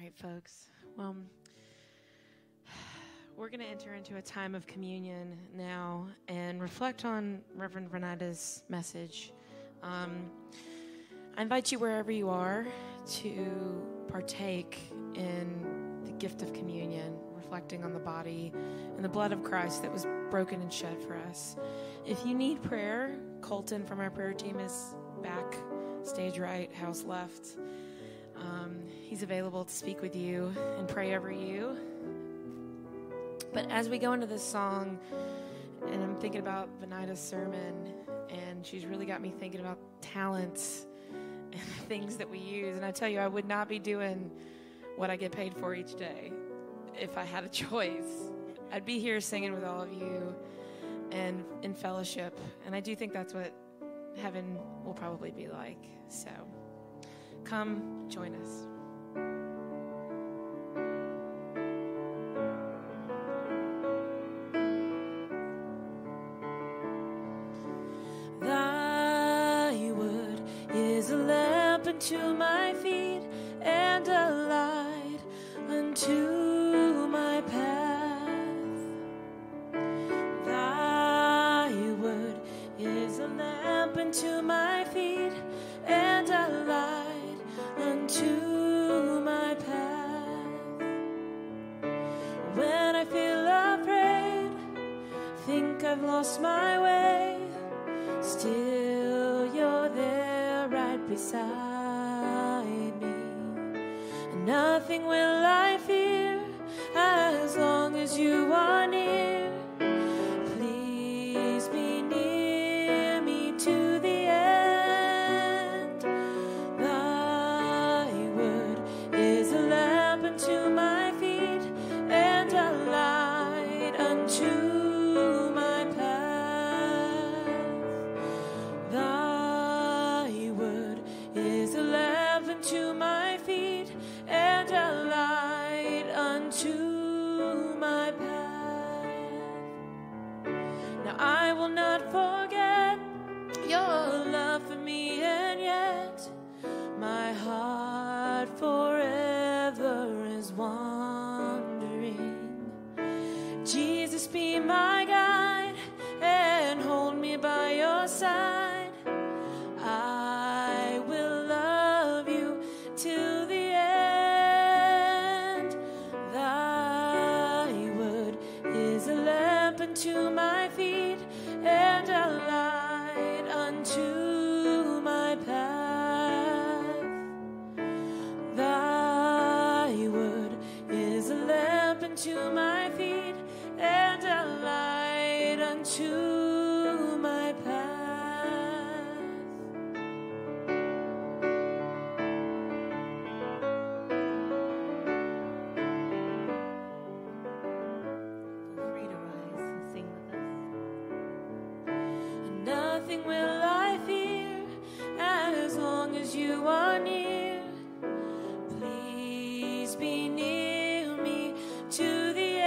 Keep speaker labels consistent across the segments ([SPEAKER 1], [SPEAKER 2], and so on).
[SPEAKER 1] right, folks. Well, we're going to enter into a time of communion now and reflect on Reverend Renata's message. I invite you wherever you are to partake in the gift of communion, reflecting on the body and the blood of Christ that was broken and shed for us. If you need prayer, Colton from our prayer team is back, stage right, house left. He's available to speak with you and pray over you. But as we go into this song, and I'm thinking about Venita's sermon, and she's really got me thinking about talents and the things that we use. And I tell you, I would not be doing what I get paid for each day if I had a choice. I'd be here singing with all of you and in fellowship. And I do think that's what heaven will probably be like. So come join us. Thy word is a lamp unto my feet and a light unto my path. Thy word is a lamp unto my feet and a light unto my path. When I feel afraid, think I've lost my way, still you're there right beside me. And nothing will I fear as long as you are near. Please be near me to the end. Thy word is a lamp unto my feet and a light unto my path. Thy word is a lamp unto my feet and a light unto my path. Now I will not forget your love for me, and yet my heart forever is wandering. Jesus, be my guide and hold me by your side. I will love you till the end. Thy word is a lamp unto my feet and a light unto my path. Thy word is a lamp unto my feet and a light unto my path. Feel free to rise and sing with us. And nothing will I fear as long as you are near. Please be near me to the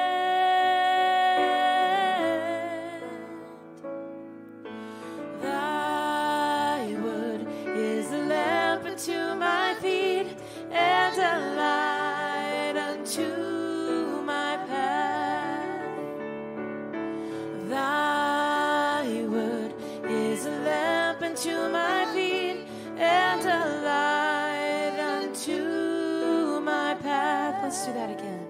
[SPEAKER 1] end. Thy word is a lamp unto my feet and a light unto my path. Thy word is a lamp unto my feet and a light unto my path. Let's do that again.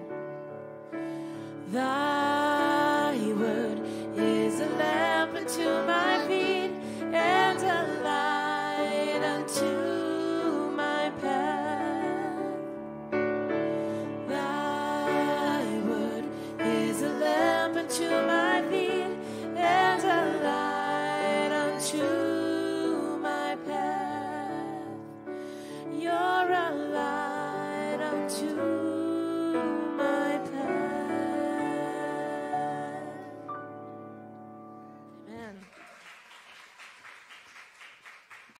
[SPEAKER 1] Thy word is a lamp unto my feet and a light unto my path. Thy word is a lamp unto my feet and a light unto my path. You're a light unto